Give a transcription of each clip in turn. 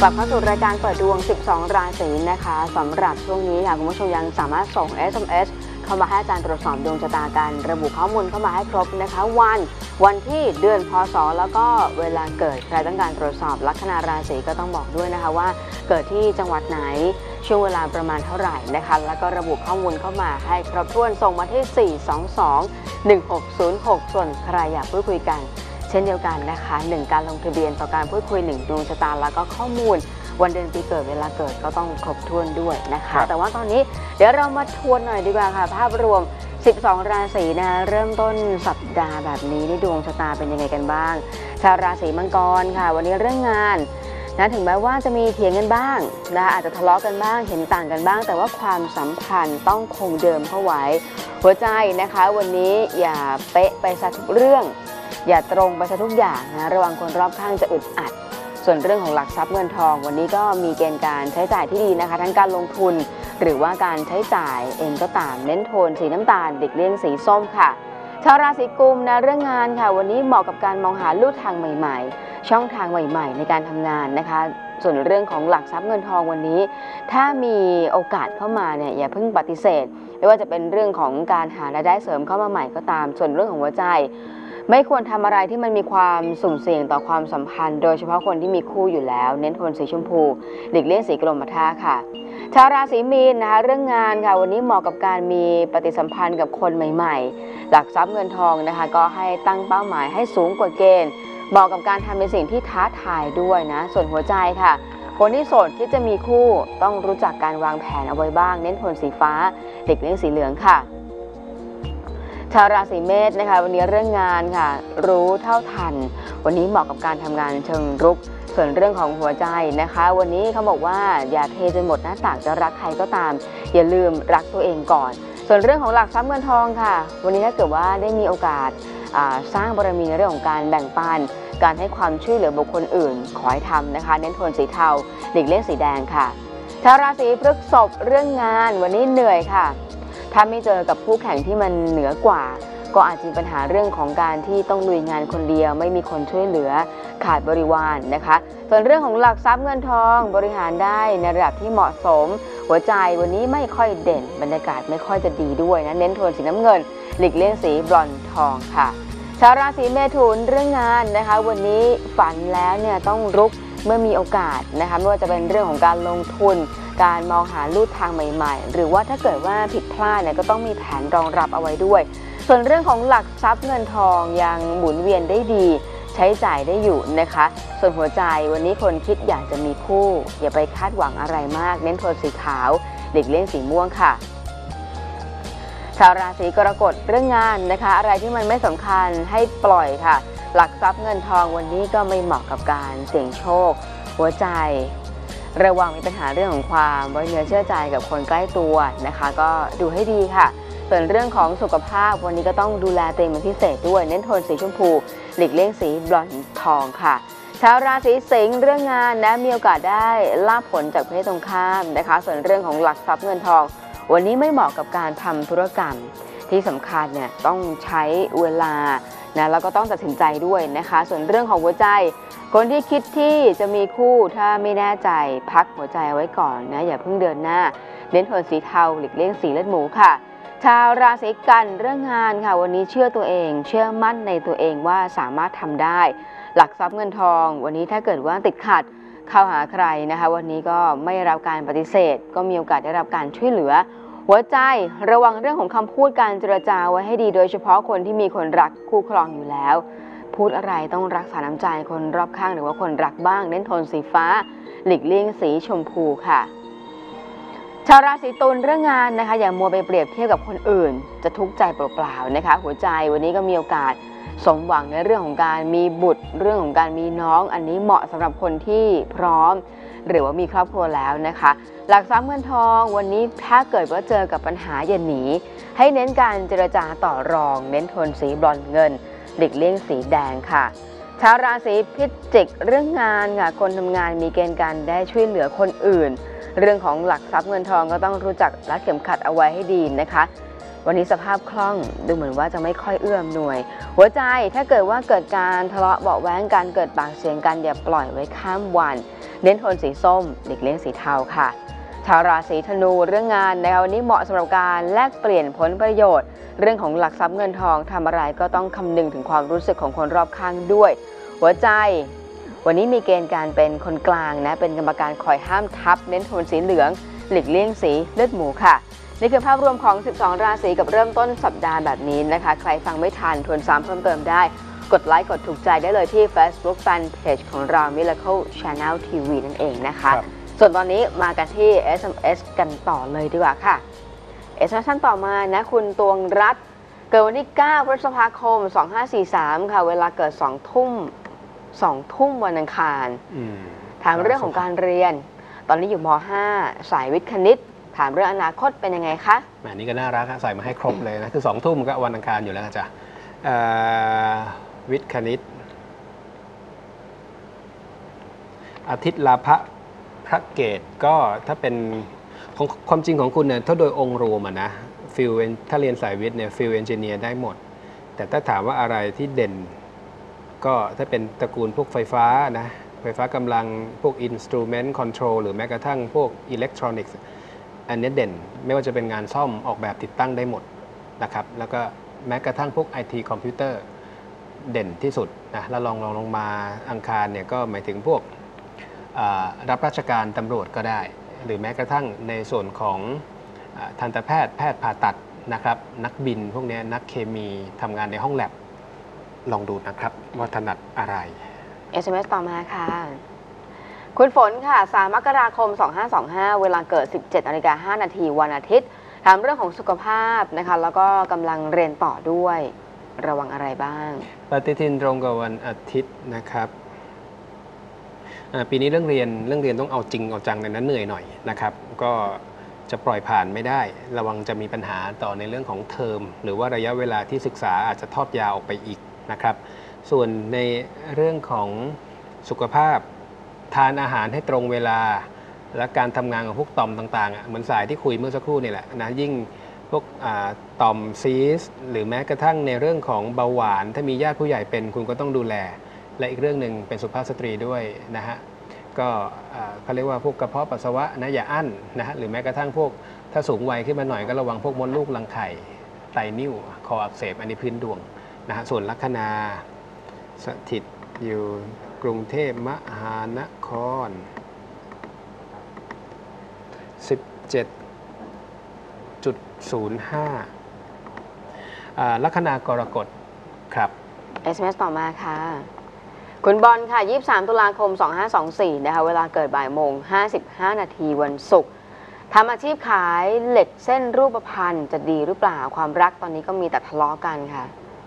กลับเข้าสู่รายการเปิดดวง 12 ราศีนะคะสำหรับช่วงนี้ค่ะคุณผู้ชมยังสามารถส่ง SMS เข้ามาให้อาจารย์ตรวจสอบดวงชะตากันระบุข้อมูลเข้ามาให้ครบนะคะวันที่เดือนพศแล้วก็เวลาเกิดใครต้องการตรวจสอบลัคนาราศีก็ต้องบอกด้วยนะคะว่าเกิดที่จังหวัดไหนช่วงเวลาประมาณเท่าไหร่นะคะแล้วก็ระบุข้อมูลเข้ามาให้ครบถ้วนส่งมาที่ 422-1606 ส่วนใครอยากพูดคุยกันเช่นเดียวกันนะคะ1การลงทะเบียนต่อการพูดคุย1ดวงชะตาแล้วก็ข้อมูลวันเดือนปีเกิดเวลาเกิดก็ต้องครบถ้วนด้วยนะคะแต่ว่าตอนนี้เดี๋ยวเรามาทวนหน่อยดีกว่าค่ะภาพรวม12 ราศีนะเริ่มต้นสัปดาห์แบบนี้ในดวงชะตาเป็นยังไงกันบ้างชาวราศีมังกรค่ะวันนี้เรื่องงานนะถึงแม้ว่าจะมีเถียงกันบ้างนะอาจจะทะเลาะกันบ้างเห็นต่างกันบ้างแต่ว่าความสัมพันธ์ต้องคงเดิมเข้าไว้หัวใจนะคะวันนี้อย่าเป๊ะไปซะทุกเรื่องอย่าตรงไปซะทุกอย่างนะระวังคนรอบข้างจะอึดอัดส่วนเรื่องของหลักทรัพย์เงินทองวันนี้ก็มีเกณฑ์การใช้จ่ายที่ดีนะคะทั้งการลงทุนหรือว่าการใช้จ่ายเองก็ตามเน้นโทนสีน้ำตาลเด็กเลี่ยงสีส้มค่ะชาวราศีกุมนะเรื่องงานค่ะวันนี้เหมาะกับการมองหาลู่ทางใหม่ๆช่องทางใหม่ๆในการทำงานนะคะส่วนเรื่องของหลักทรัพย์เงินทองวันนี้ถ้ามีโอกาสเข้ามาเนี่ยอย่าเพิ่งปฏิเสธไม่ว่าจะเป็นเรื่องของการหารายได้เสริมเข้ามาใหม่ก็ตามส่วนเรื่องของหัวใจไม่ควรทำอะไรที่มันมีความสุ่มเสี่ยงต่อความสัมพันธ์โดยเฉพาะคนที่มีคู่อยู่แล้วเน้นโทนสีชมพูหลีกเลี่ยงสีกรมท่าค่ะชาวราศีมีนนะคะเรื่องงานค่ะวันนี้เหมาะกับการมีปฏิสัมพันธ์กับคนใหม่ๆหลักทรัพย์เงินทองนะคะก็ให้ตั้งเป้าหมายให้สูงกว่าเกณฑ์เหมาะกับการทำในสิ่งที่ท้าทายด้วยนะส่วนหัวใจค่ะคนที่โสดคิดจะมีคู่ต้องรู้จักการวางแผนเอาไว้บ้างเน้นโทนสีฟ้าหลีกเลี่ยงสีเหลืองค่ะชาวราศีเมษนะคะวันนี้เรื่องงานค่ะรู้เท่าทันวันนี้เหมาะกับการทำงานเชิงรุกส่วนเรื่องของหัวใจนะคะวันนี้เขาบอกว่าอย่าเทจนหมดหน้าต่างจะรักใครก็ตามอย่าลืมรักตัวเองก่อนส่วนเรื่องของหลักทรัพย์เงินทองค่ะวันนี้ถ้าเกิดว่าได้มีโอกาสสร้างบารมีในเรื่องของการแบ่งปันการให้ความช่วยเหลือบุคคลอื่นขอให้ทำนะคะเน้นโทนสีเทาหลีกเลี่ยงสีแดงค่ะชาวราศีพฤษภเรื่องงานวันนี้เหนื่อยค่ะถ้าไม่เจอกับคู่แข่งที่มันเหนือกว่าก็อาจจะมีปัญหาเรื่องของการที่ต้องลุยงานคนเดียวไม่มีคนช่วยเหลือขาดบริวารนะคะส่วนเรื่องของหลักทรัพย์เงินทองบริหารได้ในระดับที่เหมาะสมหัวใจวันนี้ไม่ค่อยเด่นบรรยากาศไม่ค่อยจะดีด้วยนะเน้นโทนสีน้ำเงินหลีกเลี่ยงสีบลอนด์ทองค่ะชาวราศีเมถุนเรื่องงานนะคะวันนี้ฝันแล้วเนี่ยต้องรุกเมื่อมีโอกาสนะคะไม่ว่าจะเป็นเรื่องของการลงทุนการมองหาลู่ทางใหม่ๆหรือว่าถ้าเกิดว่าผิดพลาดเนี่ยก็ต้องมีแผนรองรับเอาไว้ด้วยส่วนเรื่องของหลักทรัพย์เงินทองยังหมุนเวียนได้ดีใช้จ่ายได้อยู่นะคะส่วนหัวใจวันนี้คนคิดอยากจะมีคู่อย่าไปคาดหวังอะไรมากเน้นโทนสีขาวหลีกเลี่ยงสีม่วงค่ะชาวราศีกรกฎเรื่องงานนะคะอะไรที่มันไม่สำคัญให้ปล่อยค่ะหลักทรัพย์เงินทองวันนี้ก็ไม่เหมาะกับการเสี่ยงโชคหัวใจระวังมีปัญหาเรื่องของความไว้เนื้อเชื่อใจกับคนใกล้ตัวนะคะก็ดูให้ดีค่ะส่วนเรื่องของสุขภาพวันนี้ก็ต้องดูแลตัวเองเป็นพิเศษด้วยเน้นโทนสีชมพูหลีกเลี่ยงสีบลอนด์ทองค่ะชาวราศีสิงห์เรื่องงานนะมีโอกาสได้ลาภผลจากเพศตรงข้ามนะคะส่วนเรื่องของหลักทรัพย์เงินทองวันนี้ไม่เหมาะกับการทำธุรกรรมที่สำคัญเนี่ยต้องใช้เวลานะแล้วก็ต้องตัดสินใจด้วยนะคะส่วนเรื่องของหัวใจคนที่คิดที่จะมีคู่ถ้าไม่แน่ใจพักหัวใจไว้ก่อนนะอย่าเพิ่งเดินหน้าเน้นโทนสีเทาหลีกเลี่ยงสีเลือดหมูค่ะชาวราศีกันเรื่องงานค่ะวันนี้เชื่อตัวเองเชื่อมั่นในตัวเองว่าสามารถทำได้หลักทรัพย์เงินทองวันนี้ถ้าเกิดว่าติดขัดเข้าหาใครนะคะวันนี้ก็ไม่ได้รับการปฏิเสธก็มีโอกาสได้รับการช่วยเหลือหัวใจระวังเรื่องของคำพูดการเจรจาไว้ให้ดีโดยเฉพาะคนที่มีคนรักคู่ครองอยู่แล้วพูดอะไรต้องรักษาน้ำใจคนรอบข้างหรือว่าคนรักบ้างเน้นโทนสีฟ้าหลีกเลี่ยงสีชมพูค่ะชาวราศีตุลเรื่องงานนะคะอย่ามัวไปเปรียบเทียบกับคนอื่นจะทุกข์ใจเปล่าๆนะคะหัวใจวันนี้ก็มีโอกาสสมหวังในเรื่องของการมีบุตรเรื่องของการมีน้องอันนี้เหมาะสำหรับคนที่พร้อมหรือว่ามีครอบครัวแล้วนะคะหลักทรัพย์เงินทองวันนี้ถ้าเกิดว่าเจอกับปัญหาอย่าหนีให้เน้นการเจรจาต่อรองเน้นโทนสีบรอนซ์เงินหลีกเลี่ยงสีแดงค่ะชาวราศีพิจิกเรื่องงานค่ะคนทำงานมีเกณฑ์การได้ช่วยเหลือคนอื่นเรื่องของหลักทรัพย์เงินทองก็ต้องรู้จักรัดเข็มขัดเอาไว้ให้ดีนะคะวันนี้สภาพคล่องดูเหมือนว่าจะไม่ค่อยเอื้อมหน่วยหัวใจถ้าเกิดว่าเกิดการทะเลาะเบาะแว้งกันเกิดปากเสียงกันอย่าปล่อยไว้ข้ามวันเน้นโทนสีส้มหลีกเลี่ยงสีเทาค่ะชาวราศีธนูเรื่องงานในวันนี้เหมาะสำหรับการแลกเปลี่ยนผลประโยชน์เรื่องของหลักทรัพย์เงินทองทำอะไรก็ต้องคำนึงถึงความรู้สึกของคนรอบข้างด้วยหัวใจวันนี้มีเกณฑ์การเป็นคนกลางนะเป็นกรรมการคอยห้ามทับเน้นโทนสีเหลืองหลีกเลี่ยงสีเลือดหมูค่ะนี่คือภาพรวมของ 12 ราศีกับเริ่มต้นสัปดาห์แบบนี้นะคะใครฟังไม่ทันทวนซ้ำเพิ่มเติมได้กดไลค์กดถูกใจได้เลยที่ Facebook Fanpage ของเรา Miracle Channel TV นั่นเองนะคะส่วนตอนนี้มากันที่ SMS กันต่อเลยดีกว่าค่ะ SMS ท่านต่อมานะคุณตวงรัตน์เกิดวันที่ 9 พฤษภาคม 2543 ค่ะเวลาเกิด 2 ทุ่มวันอังคารถามเรื่องของการเรียนตอนนี้อยู่ม.5 สายวิทย์คณิตถามเรื่องอนาคตเป็นยังไงคะอันนี้ก็น่ารักใส่มาให้ครบเลยนะคือ2 ทุ่มก็วันอังคารอยู่แล้วจ้ะวิทย์คณิตอาทิตย์ลาภะพระเกตก็ถ้าเป็นของความจริงของคุณเนี่ยถ้าโดยองค์รวมนะฟิลถ้าเรียนสายวิทย์เนี่ยฟิลเอนจิเนียร์ได้หมดแต่ถ้าถามว่าอะไรที่เด่นก็ถ้าเป็นตระกูลพวกไฟฟ้านะไฟฟ้ากำลังพวก Instrument Control หรือแม้กระทั่งพวก Electronics อันนี้เด่นไม่ว่าจะเป็นงานซ่อมออกแบบติดตั้งได้หมดนะครับแล้วก็แม้กระทั่งพวก IT คอมพิวเตอร์เด่นที่สุดนะแล้วลงมาอังคารเนี่ยก็หมายถึงพวกรับราชการตำรวจก็ได้หรือแม้กระทั่งในส่วนของทันตแพทย์แพทย์ผ่าตัดนะครับนักบินพวกนี้นักเคมีทำงานในห้องแลบลองดูนะครับว่าถนัดอะไร SMS ต่อมาค่ะคุณฝนค่ะ3 มกราคม 2525 เวลาเกิด 17:05 นาทีวันอาทิตย์ถามเรื่องของสุขภาพนะคะแล้วก็กำลังเรียนต่อด้วยระวังอะไรบ้างปฏิทินตรงกับวันอาทิตย์นะครับปีนี้เรื่องเรียนต้องเอาจริงเอาจังในนั้นเหนื่อยหน่อยนะครับก็จะปล่อยผ่านไม่ได้ระวังจะมีปัญหาต่อในเรื่องของเทอมหรือว่าระยะเวลาที่ศึกษาอาจจะทอดยาวออกไปอีกนะครับส่วนในเรื่องของสุขภาพทานอาหารให้ตรงเวลาและการทำงานของพวกต่อมต่างๆเหมือนสายที่คุยเมื่อสักครู่นี่แหละนะยิ่งพวกต่อมซีสหรือแม้กระทั่งในเรื่องของเบาหวานถ้ามีญาติผู้ใหญ่เป็นคุณก็ต้องดูแลและอีกเรื่องหนึ่งเป็นสุภาพสตรีด้วยนะฮะก็เขาเรียกว่าพวกกระเพาะปัสสาวะนะอย่าอั้นนะฮะหรือแม้กระทั่งพวกถ้าสูงวัยขึ้นมาหน่อยก็ระวังพวกมดลูกรังไข่ไตนิ่วคออักเสบอันนี้พื้นดวงนะฮะส่วนลัคนาสถิตอยู่กรุงเทพมหานคร 17.05 ลัคนากรกฎครับ SMS ต่อมาค่ะคุณบอลค่ะ 23 ตุลาคม 2524 นะคะเวลาเกิดบ่ายโมง 55 นาทีวันศุกร์ทำอาชีพขายเหล็กเส้นรูปพรรณจะดีหรือเปล่าความรักตอนนี้ก็มีแต่ทะเลาะกันค่ะ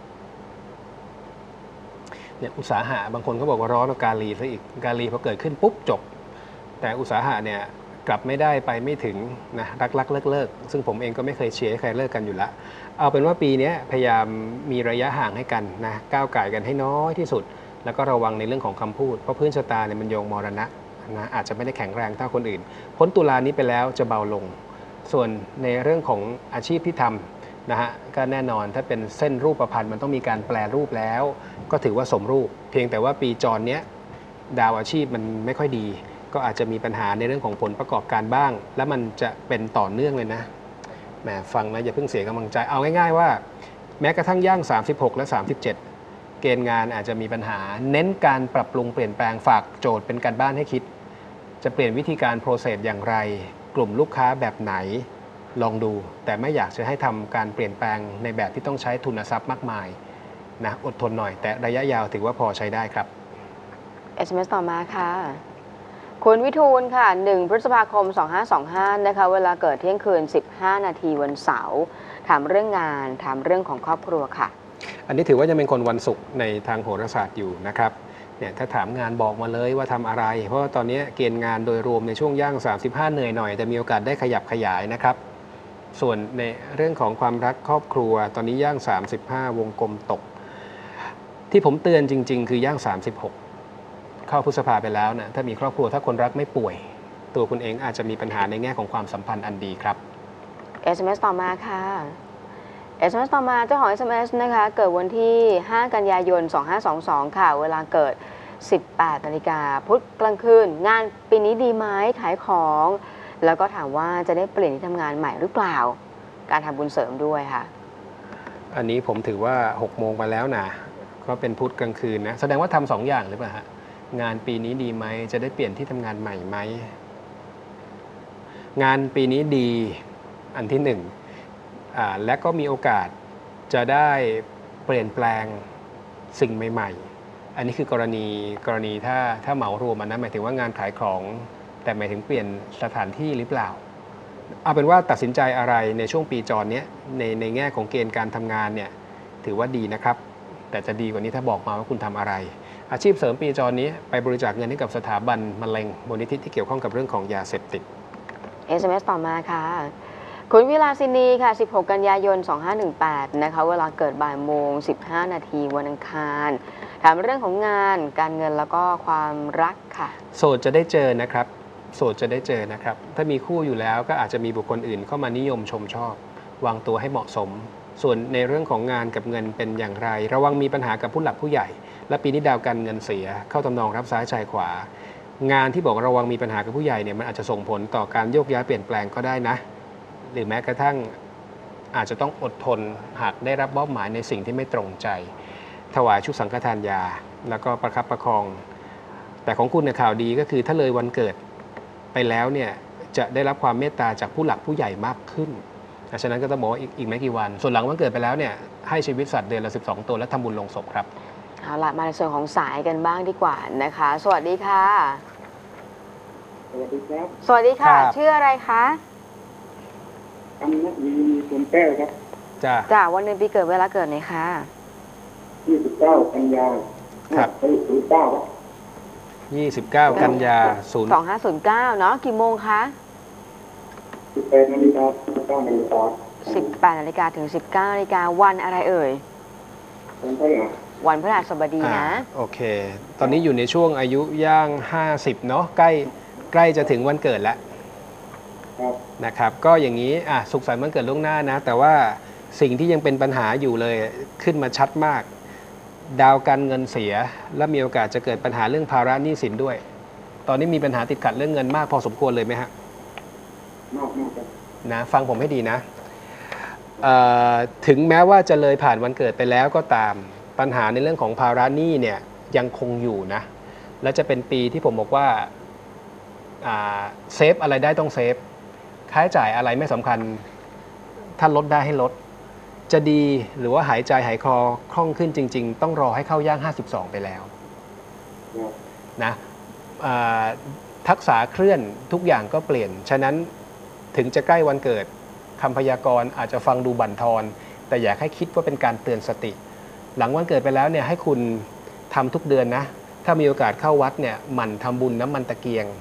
เนี่ยอุตสาหะบางคนก็บอกว่าร้อนกว่าการีซะอีกการีพอเกิดขึ้นปุ๊บจบแต่อุตสาหะเนี่ยกลับไม่ได้ไปไม่ถึงนะรักเลิกซึ่งผมเองก็ไม่เคยเชียร์ให้ใครเลิกกันอยู่ละเอาเป็นว่าปีนี้พยายามมีระยะห่างให้กันนะก้าวไก่กันให้น้อยที่สุดแล้วก็ระวังในเรื่องของคำพูดเพราะพื้นชะตาเนี่ยมันโยงมรณะนะอาจจะไม่ได้แข็งแรงเท่าคนอื่นพ้นตุลานี้ไปแล้วจะเบาลงส่วนในเรื่องของอาชีพที่ทำนะฮะก็แน่นอนถ้าเป็นเส้นรูปพรรณมันต้องมีการแปลรูปแล้วก็ถือว่าสมรูปเพียงแต่ว่าปีจรเนี้ยดาวอาชีพมันไม่ค่อยดีก็อาจจะมีปัญหาในเรื่องของผลประกอบการบ้างและมันจะเป็นต่อเนื่องเลยนะแหมฟังนะอย่าเพิ่งเสียกำลังใจเอาง่ายๆว่าแม้กระทั่งย่าง36และ37เกณฑ์งานอาจจะมีปัญหาเน้นการปรับปรุงเปลี่ยนแปลงฝากโจทย์เป็นการบ้านให้คิดจะเปลี่ยนวิธีการโปรเซสอย่างไรกลุ่มลูกค้าแบบไหนลองดูแต่ไม่อยากจะให้ทำการเปลี่ยนแปลงในแบบที่ต้องใช้ทุนทรัพย์มากมายนะอดทนหน่อยแต่ระยะยาวถือว่าพอใช้ได้ครับ SMS ต่อมาค่ะคุณวิทูลค่ะ1 พฤษภาคม 2525 นะคะเวลาเกิดเที่ยงคืน 15 นาทีวันเสาร์ถามเรื่องงานถามเรื่องของครอบครัวค่ะอันนี้ถือว่ายังเป็นคนวันศุกร์ในทางโหราศาสตร์อยู่นะครับเนี่ยถ้าถามงานบอกมาเลยว่าทำอะไรเพราะว่าตอนนี้เกณฑ์งานโดยรวมในช่วงย่าง35เหนื่อยหน่อยแต่มีโอกาสได้ขยับขยายนะครับส่วนในเรื่องของความรักครอบครัวตอนนี้ย่าง35วงกลมตกที่ผมเตือนจริงๆคือย่าง36เข้าพฤษภาไปแล้วนะถ้ามีครอบครัวถ้าคนรักไม่ป่วยตัวคุณเองอาจจะมีปัญหาในแง่ของความสัมพันธ์อันดีครับ SMS ต่อมาค่ะ SMS ต่อมาเจ้าของ SMS นะคะเกิดวันที่ 5 กันยายน 2522 ค่ะ เวลาเกิด 18 นาฬิกาพุธกลางคืน งานปีนี้ดีไหมขายของ แล้วก็ถามว่าจะได้เปลี่ยนที่ทำงานใหม่หรือเปล่า การทำบุญเสริมด้วยค่ะอันนี้ผมถือว่า6 โมงมาแล้วนะก็เป็นพุธกลางคืนนะแสดงว่าทำ2 อย่างหรือเปล่าฮะงานปีนี้ดีไหมจะได้เปลี่ยนที่ทำงานใหม่ไหมงานปีนี้ดีอันที่ 1และก็มีโอกาสจะได้เปลี่ยนแปลงสิ่งใหม่ๆอันนี้คือกรณีถ้าเหมารวมนะหมายถึงว่างานขายของแต่หมายถึงเปลี่ยนสถานที่หรือเปล่าเอาเป็นว่าตัดสินใจอะไรในช่วงปีจรนี้ในแง่ของเกณฑ์การทำงานเนี่ยถือว่าดีนะครับแต่จะดีกว่านี้ถ้าบอกมาว่าคุณทำอะไรอาชีพเสริมปีจรนี้ไปบริจาคเงินให้กับสถาบันมะเร็งมูลนิธิที่เกี่ยวข้องกับเรื่องของยาเสพติด SMS ต่อมาค่ะ คุณวิลาสินีค่ะ 16 กันยายน 2518 นะคะ เวลาเกิดบ่ายโมง 15 นาทีวันอังคาร ถามเรื่องของงานการเงินแล้วก็ความรักค่ะโสดจะได้เจอนะครับโสดจะได้เจอนะครับถ้ามีคู่อยู่แล้วก็อาจจะมีบุคคลอื่นเข้ามานิยมชมชอบวางตัวให้เหมาะสม ส่วนในเรื่องของงานกับเงินเป็นอย่างไรระวังมีปัญหากับผู้หลักผู้ใหญ่ และปีนี้ดาวการเงินเสียเข้าทำนองรับซ้ายชายขวางานที่บอกระวังมีปัญหากับผู้ใหญ่เนี่ยมันอาจจะส่งผลต่อการโยกย้ายเปลี่ยนแปลงก็ได้นะหรือแม้กระทั่งอาจจะต้องอดทนหากได้รับมอบหมายในสิ่งที่ไม่ตรงใจถวายชุดสังฆทานยาแล้วก็ประคับประคอง แต่ของคุณเนี่ยข่าวดีก็คือถ้าเลยวันเกิดไปแล้วเนี่ยจะได้รับความเมตตาจากผู้หลักผู้ใหญ่มากขึ้นฉะนั้นก็ต้องบอกว่าอีกไม่กี่วันส่วนหลังวันเกิดไปแล้วเนี่ยให้ชีวิตสัตว์เดือนละ12 ตัวและทำบุญลงศพครับเอาละมาในส่วนของสายกันบ้างดีกว่านะคะ สวัสดีค่ะสวัสดีครับสวัสดีค่ะชื่ออะไรคะกำนักมีคนแก้วครับจ้าวันเดือนปีเกิดเวลาเกิดไหนคะ 29 กันยาครับ 09 ครับ 29 กันยา 2509เนาะกี่โมงคะ 18 นาฬิกา 19 นาฬิกา 18 นาฬิกาถึง 19 นาฬิกาวันอะไรเอ่ยวันพฤหัสบดีนะโอเคตอนนี้อยู่ในช่วงอายุย่าง50เนาะใกล้จะถึงวันเกิดแล้วนะครับก็อย่างนี้สุขสันต์วันเกิดล่วงหน้านะแต่ว่าสิ่งที่ยังเป็นปัญหาอยู่เลยขึ้นมาชัดมากดาวการเงินเสียและมีโอกาสจะเกิดปัญหาเรื่องภาระหนี้สินด้วย ตอนนี้มีปัญหาติดขัดเรื่องเงินมากพอสมควรเลยไหมฮะมากครับนะฟังผมให้ดีนะถึงแม้ว่าจะเลยผ่านวันเกิดไปแล้วก็ตามปัญหาในเรื่องของภาระหนี้เนี่ยยังคงอยู่นะและจะเป็นปีที่ผมบอกว่าเซฟอะไรได้ต้องเซฟค่าใช้จ่ายอะไรไม่สำคัญถ้าลดได้ให้ลดจะดีหรือว่าหายใจหายคอคล่องขึ้นจริงๆต้องรอให้เข้าย่าง52ไปแล้วนะทักษะเคลื่อนทุกอย่างก็เปลี่ยนฉะนั้นถึงจะใกล้วันเกิดคำพยากรณ์อาจจะฟังดูบั่นทอนแต่อยากให้คิดว่าเป็นการเตือนสติหลังวันเกิดไปแล้วเนี่ยให้คุณทำทุกเดือนนะถ้ามีโอกาสเข้าวัดเนี่ยหมั่นทำบุญน้ำมันตะเกียง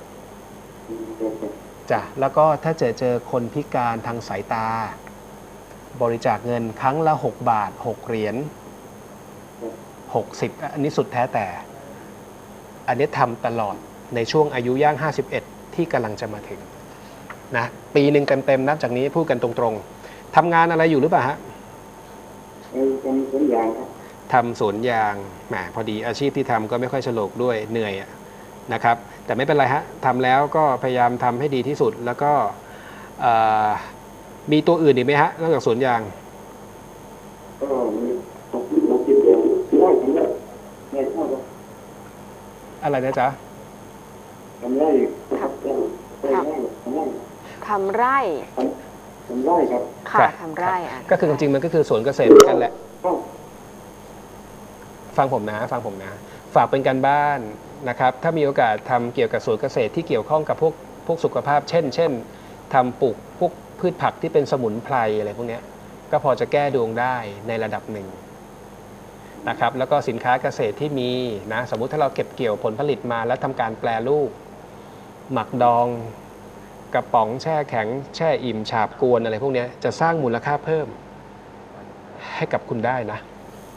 จ้ะแล้วก็ถ้าเจอคนพิการทางสายตาบริจาคเงินครั้งละ6 บาท 6 เหรียญ60อันนี้สุดแท้แต่อันนี้ทำตลอดในช่วงอายุย่าง51ที่กำลังจะมาถึงนะปีหนึ่งเต็มๆนับจากนี้พูดกันตรงๆทำงานอะไรอยู่หรือเปล่าฮะทำสวนยางครับทำสวนยางแหมพอดีอาชีพที่ทำก็ไม่ค่อยฉลกด้วยเหนื่อยนะครับแต่ไม่เป็นไรฮะทำแล้วก็พยายามทำให้ดีที่สุดแล้วก็มีตัวอื่นอีกไหมฮะนอกจากสวนยางก็มีเราคิดเองได้ทำได้ไม่เท่ากับอะไรนะจ๊ะทำได้ทำไร่ครับค่ะทำไร่ก็คือจริงๆมันก็คือสวนเกษตรเหมือนกันแหละฟังผมนะฝากเป็นการบ้านนะครับถ้ามีโอกาสทำเกี่ยวกับสวนเกษตรที่เกี่ยวข้องกับพวกสุขภาพเช่นทำปลูกพวกพืชผักที่เป็นสมุนไพรอะไรพวกนี้ก็พอจะแก้ดวงได้ในระดับหนึ่งนะครับแล้วก็สินค้าเกษตรที่มีนะสมมุติถ้าเราเก็บเกี่ยวผลผลิตมาแล้วทำการแปรรูปหมักดองกระป๋องแช่แข็งแช่อิ่มฉาบกวนอะไรพวกนี้จะสร้างมูลค่าเพิ่มให้กับคุณได้นะ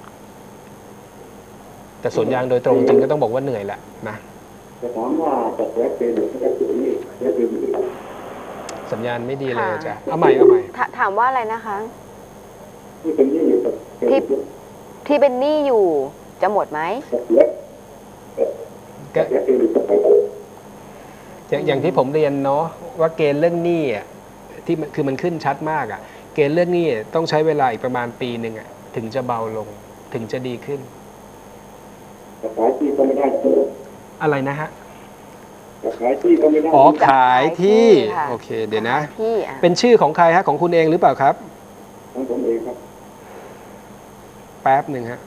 แต่สวนยางโดยตรงจริงก็ต้องบอกว่าเหนื่อยแหละนะจะถามว่าจะแก้เป็นหรือจะเป็นนี่จะเป็นสัญญาณไม่ดีเลยจ้ะเอาใหม่ถามว่าอะไรนะคะที่เป็นที่อยู่กับที่เป็นหนี้อยู่จะหมดไหมอย่างที่ผมเรียนเนาะว่าเกณฑ์เรื่องหนี้อ่ะที่คือมันขึ้นชัดมากอ่ะเกณฑ์เรื่องหนี้ต้องใช้เวลาอีกประมาณปีหนึ่งอ่ะถึงจะเบาลงถึงจะดีขึ้นขายที่ก็ไม่ได้อะไรนะฮะขายที่ก็ไม่ได้อ๋อขายที่ค่ะโอเคเดี๋ยวนะขายที่อ่ะเป็นชื่อของใครฮะของคุณเองหรือเปล่าครับของผมเองครับแป๊บหนึ่งฮะ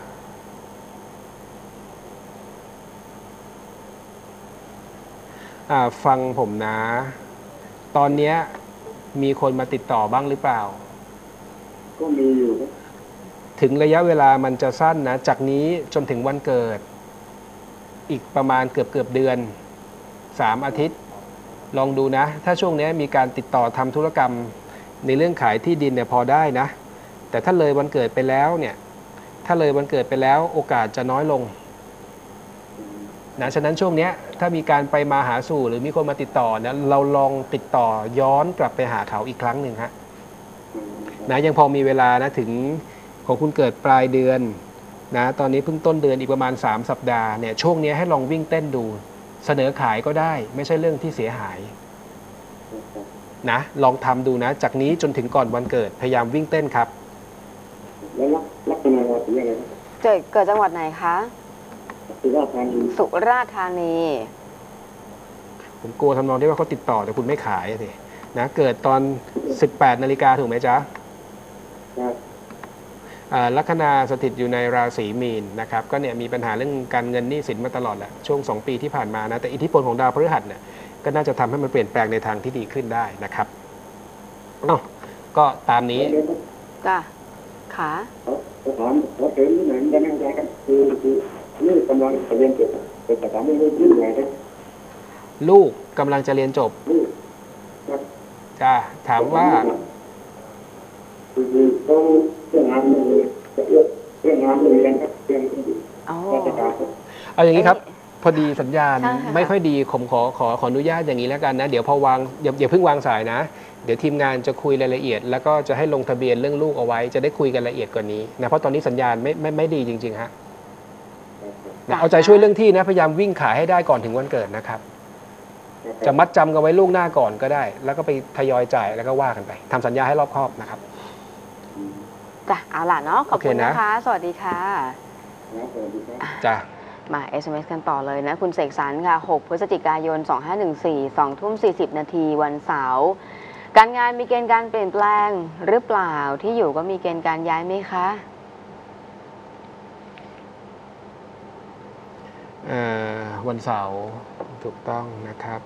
ฟังผมนะ ตอนเนี้ยมีคนมาติดต่อบ้างหรือเปล่าก็มีอยู่ครับถึงระยะเวลามันจะสั้นนะจากนี้จนถึงวันเกิด อีกประมาณเกือบเดือน3 อาทิตย์ ลองดูนะ ถ้าช่วงนี้มีการติดต่อทำธุรกรรมในเรื่องขายที่ดินเนี่ยพอได้นะ แต่ถ้าเลยวันเกิดไปแล้วเนี่ยถ้าเลยวันเกิดไปแล้วโอกาสจะน้อยลงนะฉะนั้นช่วงนี้ถ้ามีการไปมาหาสู่หรือมีคนมาติดต่อนะเราลองติดต่อย้อนกลับไปหาเขาอีกครั้งหนึ่งฮะนะยังพอมีเวลานะถึงของคุณเกิดปลายเดือนนะตอนนี้เพิ่งต้นเดือนอีกประมาณ3 สัปดาห์เนี่ยช่วงนี้ให้ลองวิ่งเต้นดูเสนอขายก็ได้ไม่ใช่เรื่องที่เสียหายนะลองทำดูนะจากนี้จนถึงก่อนวันเกิดพยายามวิ่งเต้นครับแล้วลักษณะราศีอะไรครับเกิดจังหวัดไหนคะสุราษฎร์ธานีสุราษฎร์ธานีผมกลัวทำนองที่ว่าเขาติดต่อแต่คุณไม่ขายสินะเกิดตอน 18 นาฬิกาถูกไหมจ๊ะครับลัคนาสถิตอยู่ในราศีมีนนะครับก็เนี่ยมีปัญหาเรื่องการเงินหนี้สินมาตลอดแหละช่วง2 ปีที่ผ่านมานะแต่อิทธิพลของดาวพฤหัสเนี่ยก็น่าจะทำให้มันเปลี่ยนแปลงในทางที่ดีขึ้นได้นะครับก็ตามนี้จ้ะขาเขาถามเขาเสริมนิดหน่อยได้ไหมอาจารย์ครับคือนี่กำลังเรียนจบเป็นภาษาไม่รู้ยื่นไหนครับลูกกำลังจะเรียนจบนี่ครับจ้าถามว่าคือเขาเรื่องงานเรื่องงานเรื่องเรียนครับเรื่องอ๋อราชการครับเอาอย่างนี้ครับพอดีสัญญาณใช่ค่ะไม่ค่อยดีผมขออนุญาตอย่างนี้แล้วกันนะเดี๋ยวพอวางอย่าเพิ่งวางสายนะเดี๋ยวทีมงานจะคุยรายละเอียด แล้วก็จะให้ลงทะเบียนเรื่องลูกเอาไว้จะได้คุยกันละเอียดกว่านี้นะเพราะตอนนี้สัญญาณไม่ดีจริงๆฮะนะเอาใจช่วยเรื่องที่นะพยายามวิ่งขายให้ได้ก่อนถึงวันเกิดนะครับจะมัดจำกันไว้ล่วงหน้าก่อนก็ได้ แล้วก็ไปทยอยจ่ายแล้วก็ว่ากันไปทำสัญญาให้รอบคอบนะครับจ้ะเอาล่ะเนาะขอบคุณโอเคนะนะคะ สวัสดีค่ะครับสวัสดีครับจ้ามา SMS กันต่อเลยนะ คุณเสกสรรค่ะ6 พฤศจิกายน 2514 2 ทุ่ม 40 นาทีวันเสาร์การงานมีเกณฑ์การเปลี่ยนแปลงหรือเปล่าที่อยู่ก็มีเกณฑ์การย้ายไหมคะวันเสาร์ถูกต้องนะครับ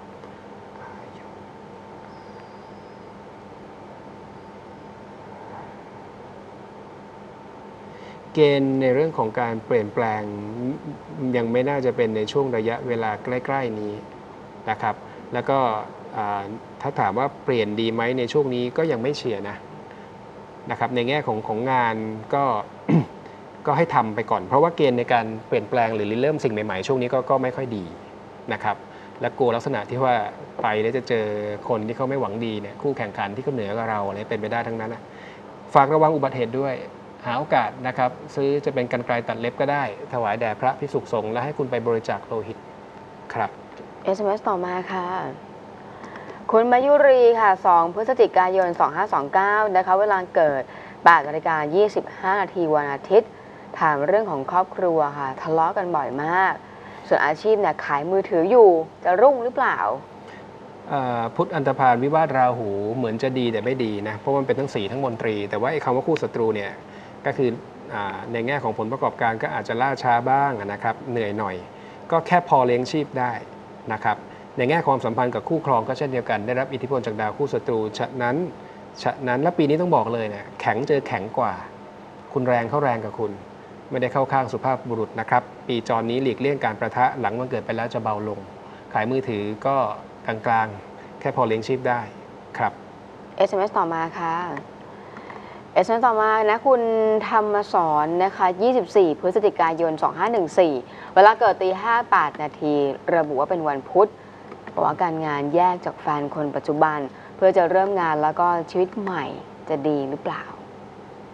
เกณฑ์ในเรื่องของการเปลี่ยนแปลงยังไม่น่าจะเป็นในช่วงระยะเวลาใกล้ๆนี้นะครับแล้วก็ถ้าถามว่าเปลี่ยนดีไหมในช่วงนี้ก็ยังไม่เชียร์นะครับในแง่ของงานก็ ก็ให้ทำไปก่อน เพราะว่าเกณฑ์ในการเปลี่ยนแปลงหรือเริ่มสิ่งใหม่ๆช่วงนี้ก็ไม่ค่อยดีนะครับและกลัวลักษณะที่ว่าไปแล้วจะเจอคนที่เขาไม่หวังดีเนี่ยคู่แข่งขันที่เขาเหนือกว่าเราอะไรเป็นไปได้ทั้งนั้นนะฝากระวังอุบัติเหตุด้วยหาโอกาสนะครับซื้อจะเป็นกรรไกรตัดเล็บก็ได้ถวายแด่พระภิกษุสงฆ์และให้คุณไปบริจาคโลหิตครับ SMS ต่อมาค่ะ คุณมายุรีค่ะ 2 พฤศจิกายน 2529 นะคะเวลาเกิด 8:25 นาทีวันอาทิตย์ ถามเรื่องของครอบครัวค่ะ ทะเลาะกันบ่อยมาก ส่วนอาชีพเนี่ยขายมือถืออยู่จะรุ่งหรือเปล่าพุทธอันธพาลวิวาทราหูเหมือนจะดีแต่ไม่ดีนะเพราะมันเป็นทั้งสีทั้งมนตรี แต่ว่าไอ้คำว่าคู่ศัตรูเนี่ยก็คือในแง่ของผลประกอบการก็อาจจะล่าช้าบ้างนะครับเหนื่อยหน่อย ก็แค่พอเลี้ยงชีพได้นะครับในแง่ความสัมพันธ์กับคู่ครองก็เช่นเดียวกันได้รับอิทธิพลจากดาวคู่ศัตรูฉะนั้นและปีนี้ต้องบอกเลยเนี่ยแข็งเจอแข็งกว่า คุณแรงเข้าแรงกับคุณไม่ได้เข้าข้างสุภาพบุรุษนะครับปีจรนี้หลีกเลี่ยงการประทะหลังวันเกิดไปแล้วจะเบาลง ขายมือถือก็กลางๆแค่พอเลี้ยงชีพได้ครับ SMS ต่อมาค่ะ SMS ต่อมานะคุณธรรมสอนนะคะ 24 พฤศจิกายน 2514 เวลาเกิดตี 58 นาทีระบุว่าเป็นวันพุธบอกว่าการงานแยกจากแฟนคนปัจจุบัน เพื่อจะเริ่มงานแล้วก็ชีวิตใหม่จะดีหรือเปล่า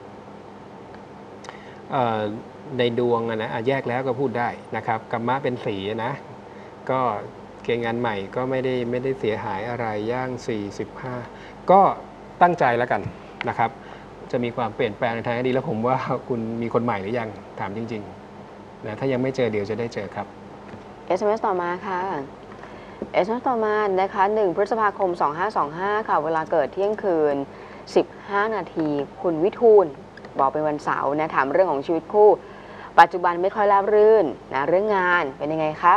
เอ่อในดวงนะแยกแล้วก็พูดได้นะครับกัมมะเป็นสีนะก็เกณฑ์งานใหม่ก็ไม่ได้เสียหายอะไรย่าง 45 ก็ตั้งใจแล้วกันนะครับจะมีความเปลี่ยนแปลงในทางที่ดีแล้วผมว่าคุณมีคนใหม่หรือยังถามจริงๆนะถ้ายังไม่เจอเดี๋ยวจะได้เจอครับ SMS ต่อมาค่ะ SMS ต่อมานะคะ1พฤษภาคม 2525 ค่ะเวลาเกิดเที่ยงคืน 15 นาทีคุณวิทูลบอกเป็นวันเสาร์นะถามเรื่องของชีวิตคู่ ปัจจุบันไม่ค่อยราบรื่นนะเรื่องงานเป็นยังไงคะ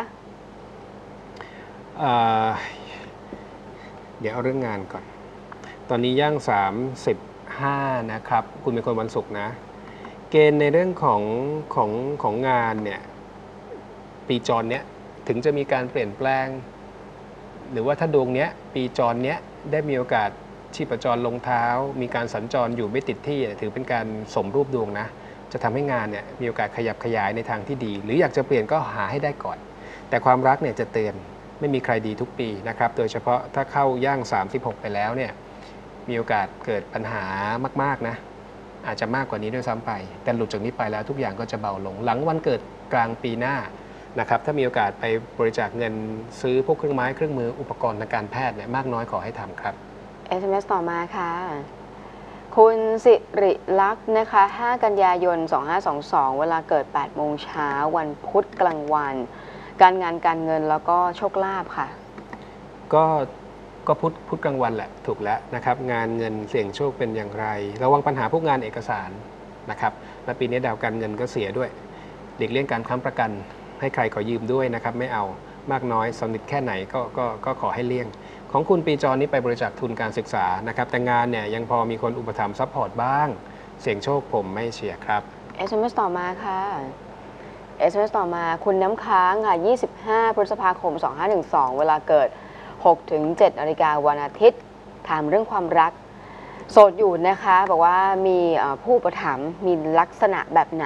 เดี๋ยวเอาเรื่องงานก่อนตอนนี้ย่าง 35 นะครับคุณเป็นคนวันศุกร์นะเกณฑ์ในเรื่องของงานเนี่ยปีจรเนี้ยถึงจะมีการเปลี่ยนแปลงหรือว่าถ้าดวงเนี้ยปีจรเนี้ยได้มีโอกาสชีพจรลงเท้ามีการสัญจรอยู่ไม่ติดที่ถือเป็นการสมรูปดวงนะจะทำให้งานเนี่ยมีโอกาสขยับขยายในทางที่ดีหรืออยากจะเปลี่ยนก็หาให้ได้ก่อนแต่ความรักเนี่ยจะเตือนไม่มีใครดีทุกปีนะครับโดยเฉพาะถ้าเข้าย่าง 36 ไปแล้วเนี่ยมีโอกาสเกิดปัญหามากๆนะอาจจะมากกว่านี้ด้วยซ้ำไปแต่หลุดจากนี้ไปแล้วทุกอย่างก็จะเบาลงหลังวันเกิดกลางปีหน้านะครับถ้ามีโอกาสไปบริจาคเงินซื้อพวกเครื่องไม้เครื่องมืออุปกรณ์ทางการแพทย์เนี่ยมากน้อยขอให้ทำครับ SMS ต่อมาค่ะคุณสิริลักษณ์นะคะ 5 กันยายน 2522 เวลาเกิด 8 โมงเช้าวันพุธกลางวันการงานการเงินแล้วก็โชคลาภค่ะก็พุธกลางวันแหละถูกแล้วนะครับงานเงินเสี่ยงโชคเป็นอย่างไรระวังปัญหาพวกงานเอกสารนะครับและปีนี้ดาวการเงินก็เสียด้วยหลีกเลี่ยงการค้ำประกันให้ใครขอยืมด้วยนะครับไม่เอามากน้อยสนิทแค่ไหนก็ขอให้เลี่ยงของคุณปีจรนี้ไปบริจาคทุนการศึกษานะครับแต่งานเนี่ยยังพอมีคนอุปถัมภ์ซัพพอร์ตบ้างเสี่ยงโชคผมไม่เชียร์ครับ SMS ต่อมาค่ะ SMS ต่อมาคุณน้ำค้างค่ะ 25 พฤษภาคม 2512 เวลาเกิด 6-7 นาฬิกาวันอาทิตย์ ถามเรื่องความรัก โสดอยู่นะคะบอกว่ามีผู้อุปถัมภ์มีลักษณะแบบไหน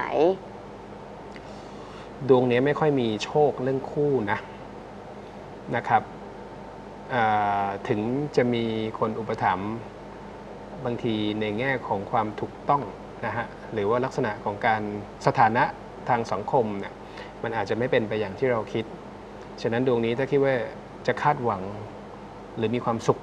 ดวงนี้ไม่ค่อยมีโชคเรื่องคู่นะครับถึงจะมีคนอุปถัมภ์บางทีในแง่ของความถูกต้องนะฮะหรือว่าลักษณะของการสถานะทางสังคมเนี่ยมันอาจจะไม่เป็นไปอย่างที่เราคิดฉะนั้นดวงนี้ถ้าคิดว่าจะคาดหวังหรือมีความสุข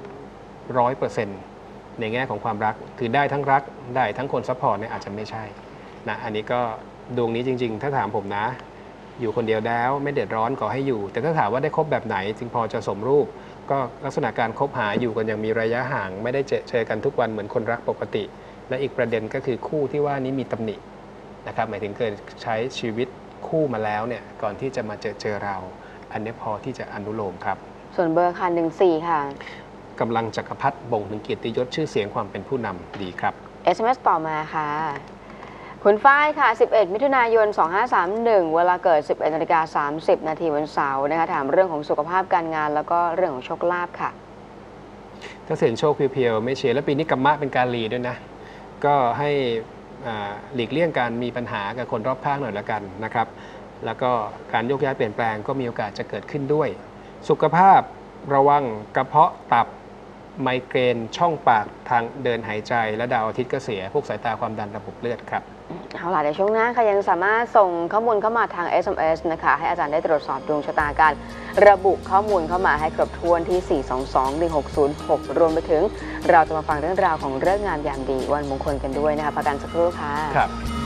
100% ในแง่ของความรักคือได้ทั้งรักได้ทั้งคนซัพพอร์ตเนี่ยอาจจะไม่ใช่นะอันนี้ก็ดวงนี้จริงๆถ้าถามผมนะอยู่คนเดียวแล้วไม่เดือดร้อนขอให้อยู่แต่ถ้าถามว่าได้คบแบบไหนจึงพอจะสมรูปก็ลักษณะการคบหาอยู่กันอย่างมีระยะห่างไม่ได้เจอกันทุกวันเหมือนคนรักปกติและอีกประเด็นก็คือคู่ที่ว่านี้มีตำหนินะครับหมายถึงเคยใช้ชีวิตคู่มาแล้วเนี่ยก่อนที่จะมาเจอเราอันนี้พอที่จะอนุโลมครับส่วนเบอร์ค่ะ14ค่ะกำลังจักรพรรดิบ่งถึงเกียรติยศชื่อเสียงความเป็นผู้นำดีครับ SMS ต่อมาค่ะคุณฝ้ายค่ะ 11 มิถุนายน 2531 เวลาเกิด 11 นาฬิกา 30 นาทีวันเสาร์นะคะถามเรื่องของสุขภาพการงานแล้วก็เรื่องของโชคลาภค่ะถ้าเสี่ยงโชคเพียวๆไม่เชียร์และปีนี้กัมมะเป็นการลีด้วยนะก็ให้หลีกเลี่ยงการมีปัญหากับคนรอบข้างหน่อยละกันนะครับแล้วก็การโยกย้ายเปลี่ยนแปลงก็มีโอกาสจะเกิดขึ้นด้วยสุขภาพระวังกระเพาะตับไมเกรนช่องปากทางเดินหายใจและดาวอาทิตย์ก็เสียพวกสายตาความดันระบบเลือดครับเอาล่ะในช่วงหน้าค่ะยังสามารถส่งข้อมูลเข้ามาทาง SMS นะคะให้อาจารย์ได้ตรวจสอบดวงชะตาการระบุข้อมูลเข้ามาให้ครบถ้วนที่ 4221606 รวมไปถึงเราจะมาฟังเรื่องราวของเรื่องงามยามดีวันมงคลกันด้วยนะคะพักกันสักครู่ค่ะครับ